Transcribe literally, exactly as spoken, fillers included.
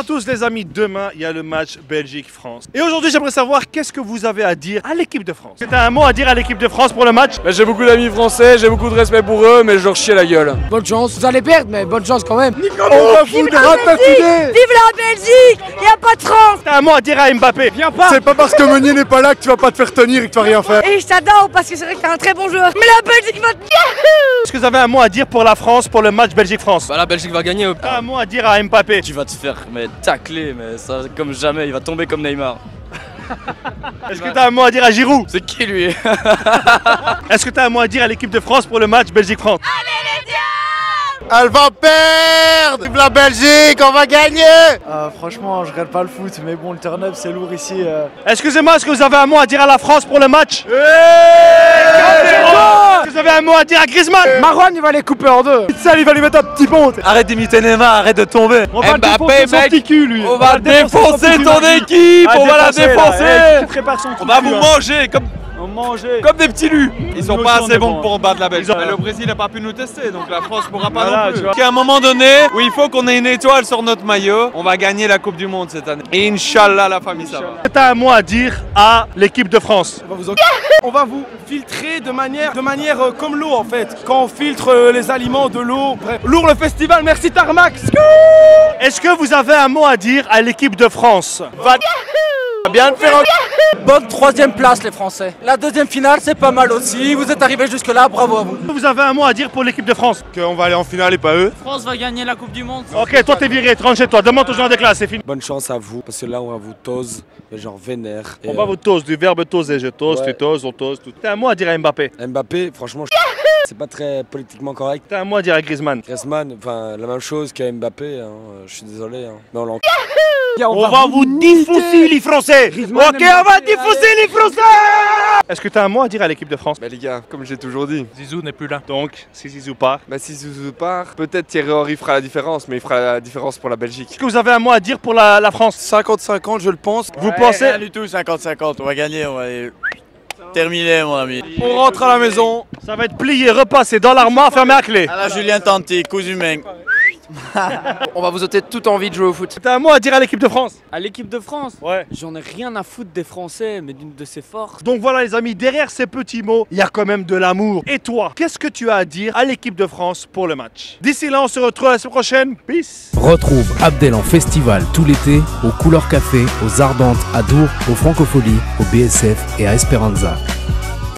tous les amis, demain il y a le match Belgique-France. Et aujourd'hui j'aimerais savoir qu'est-ce que vous avez à dire à l'équipe de France. C'est un mot à dire à l'équipe de France pour le match? Bah, j'ai beaucoup d'amis français, j'ai beaucoup de respect pour eux, mais je leur chie la gueule. Bonne chance, vous allez perdre, mais bonne chance quand même. Nicolas, on va foutre ratatiné. Vive la Belgique, y a pas de France. C'est un mot à dire à Mbappé. Viens pas. C'est pas parce que Meunier n'est pas là que tu vas pas te faire tenir et que tu vas rien faire. Et je t'adore parce que c'est vrai que t'es un très bon joueur. Mais la Belgique va te... Est-ce que vous avez un mot à dire pour la France pour le match Belgique-France? Bah la Belgique va gagner. Un mot à dire à Mbappé. Tu vas te faire mais tacler, mais ça comme jamais, il va tomber comme Neymar. Est-ce que t'as un mot à dire à Giroud? C'est qui lui? Est-ce que t'as un mot à dire à l'équipe de France pour le match Belgique-France? Allez les diables! Elle va perdre. Vive la Belgique, on va gagner. Euh, franchement, je regarde pas le foot, mais bon, le turn-up c'est lourd ici. Euh... Excusez-moi, est-ce que vous avez un mot à dire à la France pour le match? Est-ce que vous avez un mot à dire à Griezmann? Marwan, il va les couper en deux. Ça, il va lui mettre un petit pont. Arrête d'imiter Neymar, arrête de tomber. On va Mbappé, défoncer son mec. petit cul, lui. On va défoncer son ton petit cul. équipe, Ah, on va la défoncer, là. défoncer. Eh, tu prépares son petit On va cul, vous hein. manger comme, On manger. comme des petits lus. Ils sont Nous pas aussi, on assez est bons bons. pour battre la Belgique. Ils ont- Mais le Brésil n'a pas pu nous tester, donc la France pourra pas Voilà, non tu plus. vois. Qu'à un moment donné où il faut qu'on ait une étoile sur notre maillot, on va gagner la Coupe du Monde cette année. Et Inch'Allah, la famille, ça va. T'as un mot à dire à l'équipe de France? On va vous, en... on va vous filtrer de manière, de manière euh, comme l'eau en fait. Quand on filtre euh, les aliments de l'eau. Bref. Lourd le festival, merci Tarmac. Est-ce que vous avez un mot à dire à l'équipe de France? Va Bien le faire en... Bonne troisième place les Français. La deuxième finale c'est pas mal aussi. Vous êtes arrivés jusque là, bravo à vous. Vous avez un mot à dire pour l'équipe de France? Qu'on va aller en finale et pas eux. France va gagner la Coupe du Monde. Ok, toi t'es viré, tu rentres chez toi, demande aux gens des classes, c'est fini. Bonne chance à vous, parce que là on va vous tose, mais genre vénère. Et, On va vous toast, du verbe toser, je toast, Ouais. tu toast, on toast, tout. T'as un mot à dire à Mbappé? euh, Mbappé, franchement, je... c'est pas très politiquement correct. T'as un mot à dire à Griezmann? Griezmann, enfin la même chose qu'à Mbappé, hein. Je suis désolé, hein. Mais on l'en... On va vous défoncer les Français. Ok, on va défoncer les Français. Est-ce que t'as un mot à dire à l'équipe de France? Bah les gars, comme j'ai toujours dit, Zizou n'est plus là. Donc, si Zizou part. bah si Zouzou part, peut-être Thierry Henry fera la différence, mais il fera la différence pour la Belgique. Est-ce que vous avez un mot à dire pour la, la France? cinquante cinquante, je le pense. Vous pensez? du tout, cinquante cinquante, on va gagner, on va aller... terminer mon ami. On rentre à la maison. Ça va être plié, repassé dans l'armoire, fermé à clé. À la Julien Tanti, cousu humain. On va vous ôter toute envie de jouer au foot. T'as un mot à dire à l'équipe de France? À l'équipe de France, Ouais. j'en ai rien à foutre des Français, mais d'une de ses forces. Donc voilà les amis, derrière ces petits mots, il y a quand même de l'amour. Et toi, qu'est-ce que tu as à dire à l'équipe de France pour le match? D'ici là, on se retrouve la semaine prochaine. Peace. Retrouve Abdel en festival tout l'été au Couleur Café, aux Ardentes, à Dour, au Francofolie, au B S F et à Esperanza.